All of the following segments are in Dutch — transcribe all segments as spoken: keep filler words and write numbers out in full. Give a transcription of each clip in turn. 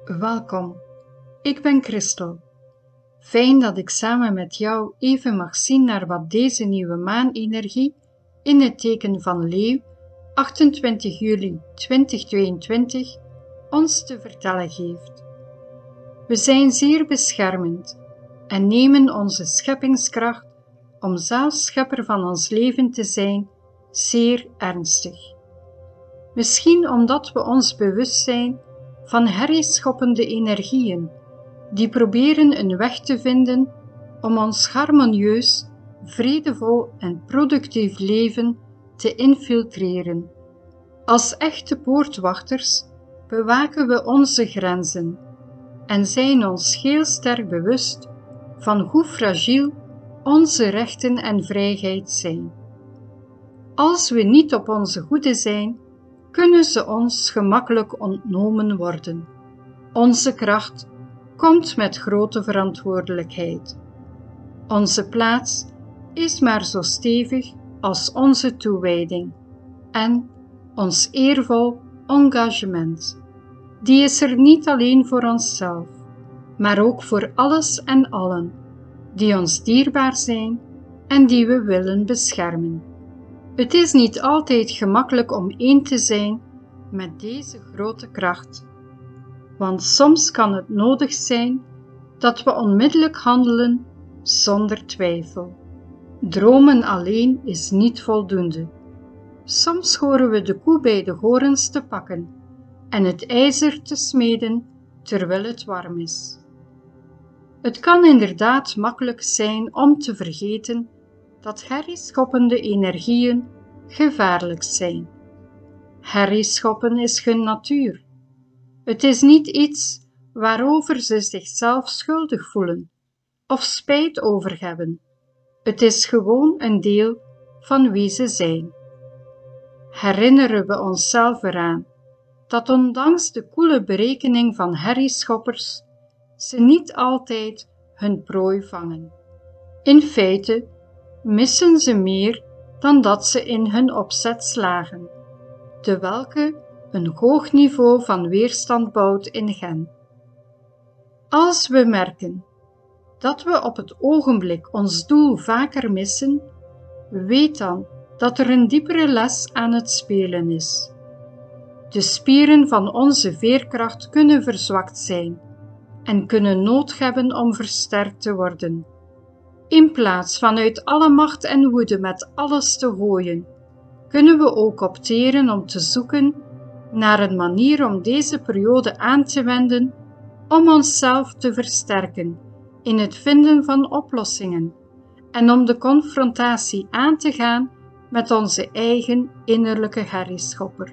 Welkom, ik ben Christel. Fijn dat ik samen met jou even mag zien naar wat deze nieuwe maanenergie in het teken van Leeuw, achtentwintig juli tweeduizend tweeëntwintig, ons te vertellen geeft. We zijn zeer beschermend en nemen onze scheppingskracht om zelf schepper van ons leven te zijn zeer ernstig. Misschien omdat we ons bewust zijn van herrieschoppende energieën die proberen een weg te vinden om ons harmonieus, vredevol en productief leven te infiltreren. Als echte poortwachters bewaken we onze grenzen en zijn ons heel sterk bewust van hoe fragiel onze rechten en vrijheid zijn. Als we niet op onze hoede zijn, kunnen ze ons gemakkelijk ontnomen worden. Onze kracht komt met grote verantwoordelijkheid. Onze plaats is maar zo stevig als onze toewijding en ons eervol engagement. Die is er niet alleen voor onszelf, maar ook voor alles en allen die ons dierbaar zijn en die we willen beschermen. Het is niet altijd gemakkelijk om één te zijn met deze grote kracht, want soms kan het nodig zijn dat we onmiddellijk handelen zonder twijfel. Dromen alleen is niet voldoende. Soms horen we de koe bij de horens te pakken en het ijzer te smeden terwijl het warm is. Het kan inderdaad makkelijk zijn om te vergeten dat herrieschoppende energieën gevaarlijk zijn. Herrieschoppen is hun natuur. Het is niet iets waarover ze zichzelf schuldig voelen of spijt over hebben. Het is gewoon een deel van wie ze zijn. Herinneren we onszelf eraan dat ondanks de koele berekening van herrieschoppers ze niet altijd hun prooi vangen. In feite missen ze meer dan dat ze in hun opzet slagen, de welke een hoog niveau van weerstand bouwt in hen. Als we merken dat we op het ogenblik ons doel vaker missen, weet dan dat er een diepere les aan het spelen is. De spieren van onze veerkracht kunnen verzwakt zijn en kunnen nood hebben om versterkt te worden. In plaats van uit alle macht en woede met alles te gooien, kunnen we ook opteren om te zoeken naar een manier om deze periode aan te wenden om onszelf te versterken in het vinden van oplossingen en om de confrontatie aan te gaan met onze eigen innerlijke herrieschopper.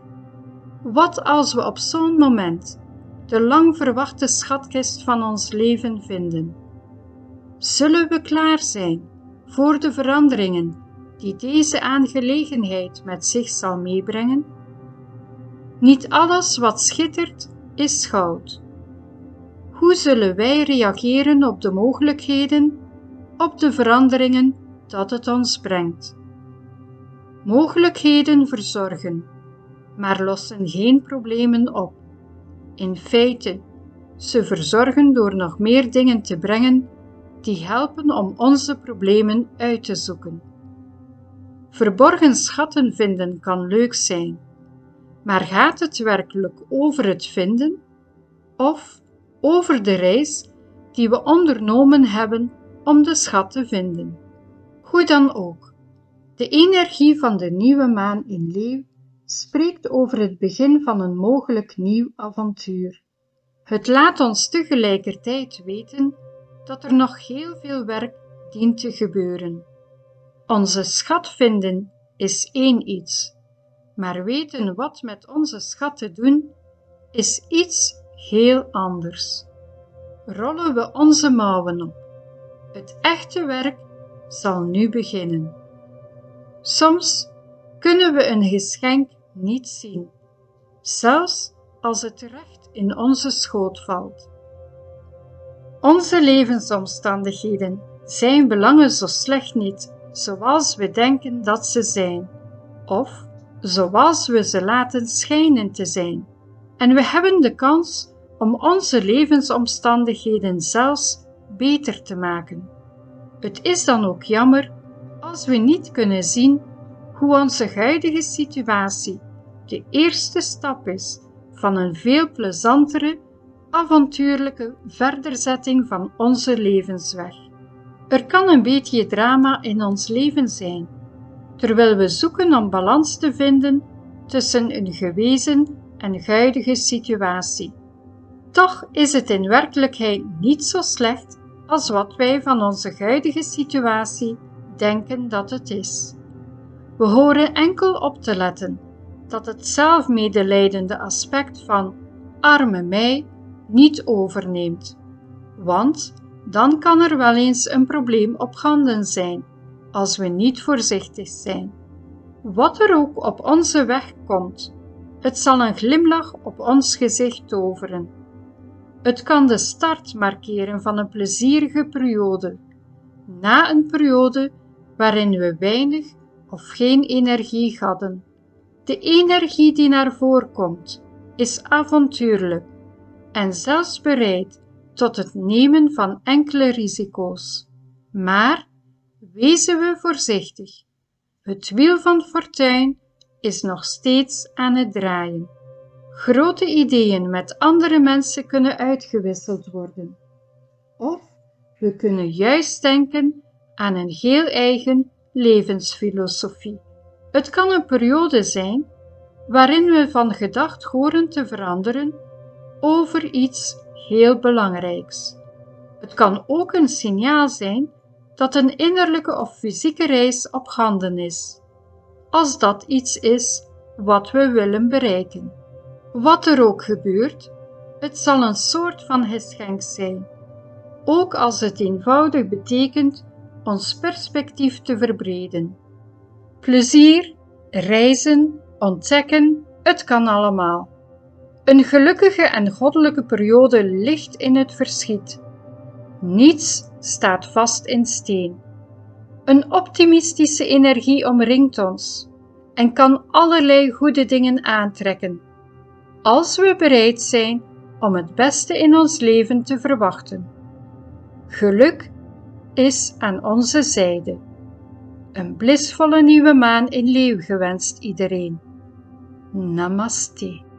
Wat als we op zo'n moment de lang verwachte schatkist van ons leven vinden? Zullen we klaar zijn voor de veranderingen die deze aangelegenheid met zich zal meebrengen? Niet alles wat schittert is goud. Hoe zullen wij reageren op de mogelijkheden, op de veranderingen dat het ons brengt? Mogelijkheden verzorgen, maar lossen geen problemen op. In feite, ze verzorgen door nog meer dingen te brengen die helpen om onze problemen uit te zoeken. Verborgen schatten vinden kan leuk zijn, maar gaat het werkelijk over het vinden of over de reis die we ondernomen hebben om de schat te vinden? Hoe dan ook, de energie van de nieuwe maan in Leeuw spreekt over het begin van een mogelijk nieuw avontuur. Het laat ons tegelijkertijd weten dat er nog heel veel werk dient te gebeuren. Onze schat vinden is één iets, maar weten wat met onze schat te doen is iets heel anders. Rollen we onze mouwen op. Het echte werk zal nu beginnen. Soms kunnen we een geschenk niet zien, zelfs als het terecht in onze schoot valt. Onze levensomstandigheden zijn belangen zo slecht niet zoals we denken dat ze zijn, of zoals we ze laten schijnen te zijn, en we hebben de kans om onze levensomstandigheden zelfs beter te maken. Het is dan ook jammer als we niet kunnen zien hoe onze huidige situatie de eerste stap is van een veel plezantere, avontuurlijke verderzetting van onze levensweg. Er kan een beetje drama in ons leven zijn, terwijl we zoeken om balans te vinden tussen een gewezen en huidige situatie. Toch is het in werkelijkheid niet zo slecht als wat wij van onze huidige situatie denken dat het is. We horen enkel op te letten dat het zelfmedelijdende aspect van arme mij niet overneemt, want dan kan er wel eens een probleem op handen zijn als we niet voorzichtig zijn. Wat er ook op onze weg komt, het zal een glimlach op ons gezicht toveren. Het kan de start markeren van een plezierige periode, na een periode waarin we weinig of geen energie hadden. De energie die naar voren komt, is avontuurlijk en zelfs bereid tot het nemen van enkele risico's. Maar wezen we voorzichtig. Het wiel van fortuin is nog steeds aan het draaien. Grote ideeën met andere mensen kunnen uitgewisseld worden. Of we kunnen juist denken aan een heel eigen levensfilosofie. Het kan een periode zijn waarin we van gedacht horen te veranderen over iets heel belangrijks. Het kan ook een signaal zijn dat een innerlijke of fysieke reis op handen is, als dat iets is wat we willen bereiken. Wat er ook gebeurt, het zal een soort van geschenk zijn, ook als het eenvoudig betekent ons perspectief te verbreden. Plezier, reizen, ontdekken, het kan allemaal. Een gelukkige en goddelijke periode ligt in het verschiet. Niets staat vast in steen. Een optimistische energie omringt ons en kan allerlei goede dingen aantrekken, als we bereid zijn om het beste in ons leven te verwachten. Geluk is aan onze zijde. Een blissvolle nieuwe maan in Leeuw gewenst iedereen. Namaste.